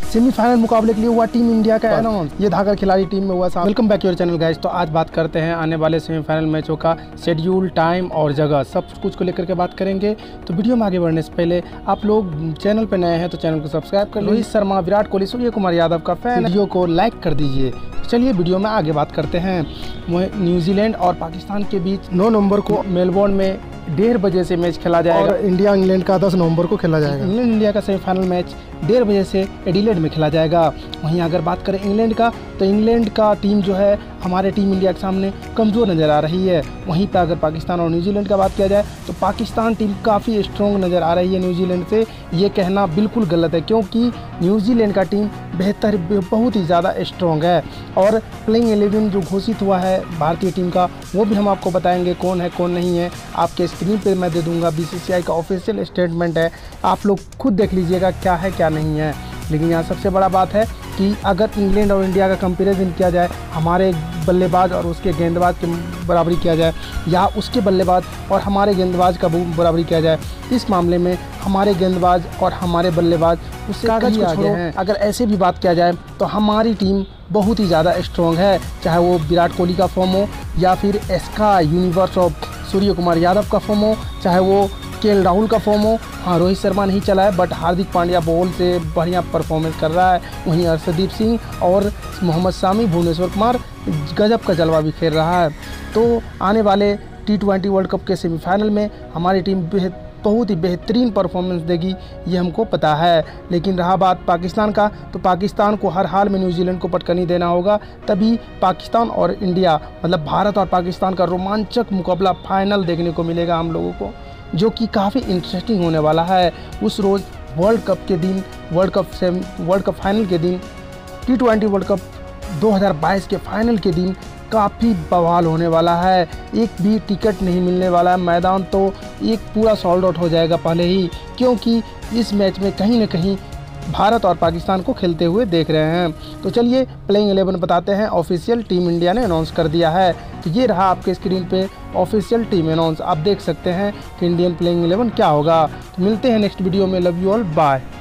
Semifinal मुकाबले के लिए हुआ टीम इंडिया का अनाउंस। ये धाकर खिलाड़ी टीम में हुआ। Welcome back your channel guys. तो आज बात करते हैं आने वाले सेमीफाइनल मैचों का शेड्यूल, टाइम और जगह, सब कुछ को लेकर के बात करेंगे। तो वीडियो में आगे बढ़ने से पहले आप लोग चैनल पर नए हैं तो चैनल को सब्सक्राइब कर लो। रोहित शर्मा, विराट कोहली, सूर्य कुमार यादव का फैन, वीडियो को लाइक कर दीजिए। चलिए वीडियो में आगे बात करते हैं। न्यूजीलैंड और पाकिस्तान के बीच 9 नवंबर को मेलबोर्न में 1:30 बजे से मैच खेला जाएगा। और इंडिया इंग्लैंड का 10 नवंबर को खेला जाएगा। इंग्लैंड इंडिया का सेमीफाइनल मैच 1:30 बजे से एडिलेड में खेला जाएगा। वहीं अगर बात करें इंग्लैंड का, तो इंग्लैंड का टीम जो है हमारे टीम इंडिया के सामने कमज़ोर नज़र आ रही है। वहीं पर अगर पाकिस्तान और न्यूजीलैंड का बात किया जाए तो पाकिस्तान टीम काफ़ी स्ट्रॉन्ग नज़र आ रही है न्यूजीलैंड से। ये कहना बिल्कुल गलत है, क्योंकि न्यूजीलैंड का टीम बेहतर, बहुत ही ज़्यादा स्ट्रॉन्ग है। और प्लेइंग 11 जो घोषित हुआ है भारतीय टीम का, वो भी हम आपको बताएंगे कौन है कौन नहीं है। आपके स्क्रीन पर मैं दे दूँगा। बीसीसीआई का ऑफिशियल स्टेटमेंट है, आप लोग खुद देख लीजिएगा क्या है क्या नहीं है। लेकिन यहाँ सबसे बड़ा बात है कि अगर इंग्लैंड और इंडिया का कंपैरिजन किया जाए, हमारे बल्लेबाज और उसके गेंदबाज की बराबरी किया जाए, या उसके बल्लेबाज और हमारे गेंदबाज का बराबरी किया जाए, इस मामले में हमारे गेंदबाज और हमारे बल्लेबाज उससे कहीं आगे हैं। अगर ऐसे भी बात किया जाए तो हमारी टीम बहुत ही ज़्यादा स्ट्रॉन्ग है, चाहे वो विराट कोहली का फॉर्म हो या फिर Sky universe of Surya Kumar Yadav का फॉर्म हो, चाहे वो केएल राहुल का फॉर्म हो। हाँ, रोहित शर्मा नहीं चला है, बट हार्दिक पांड्या बॉल से बढ़िया परफॉर्मेंस कर रहा है। वहीं अर्शदीप सिंह और मोहम्मद शामी, भुवनेश्वर कुमार गजब का जलवा भी खेल रहा है। तो आने वाले T20 वर्ल्ड कप के सेमीफाइनल में हमारी टीम बहुत ही बेहतरीन परफॉर्मेंस देगी, ये हमको पता है। लेकिन रहा बात पाकिस्तान का, तो पाकिस्तान को हर हाल में न्यूजीलैंड को पटकनी देना होगा, तभी पाकिस्तान और इंडिया, मतलब भारत और पाकिस्तान का रोमांचक मुकाबला फाइनल देखने को मिलेगा हम लोगों को, जो कि काफ़ी इंटरेस्टिंग होने वाला है। उस रोज़ वर्ल्ड कप के दिन, वर्ल्ड कप फाइनल के दिन, T20 वर्ल्ड कप 2022 के फाइनल के दिन काफ़ी बवाल होने वाला है। एक भी टिकट नहीं मिलने वाला है। मैदान तो एक पूरा सोल्ड आउट हो जाएगा पहले ही, क्योंकि इस मैच में कहीं ना कहीं भारत और पाकिस्तान को खेलते हुए देख रहे हैं। तो चलिए प्लेइंग 11 बताते हैं। ऑफिशियल टीम इंडिया ने अनाउंस कर दिया है। तो ये रहा आपके स्क्रीन पे ऑफिशियल टीम अनाउंस। आप देख सकते हैं कि इंडियन प्लेइंग 11 क्या होगा। तो मिलते हैं नेक्स्ट वीडियो में। Love you all, bye.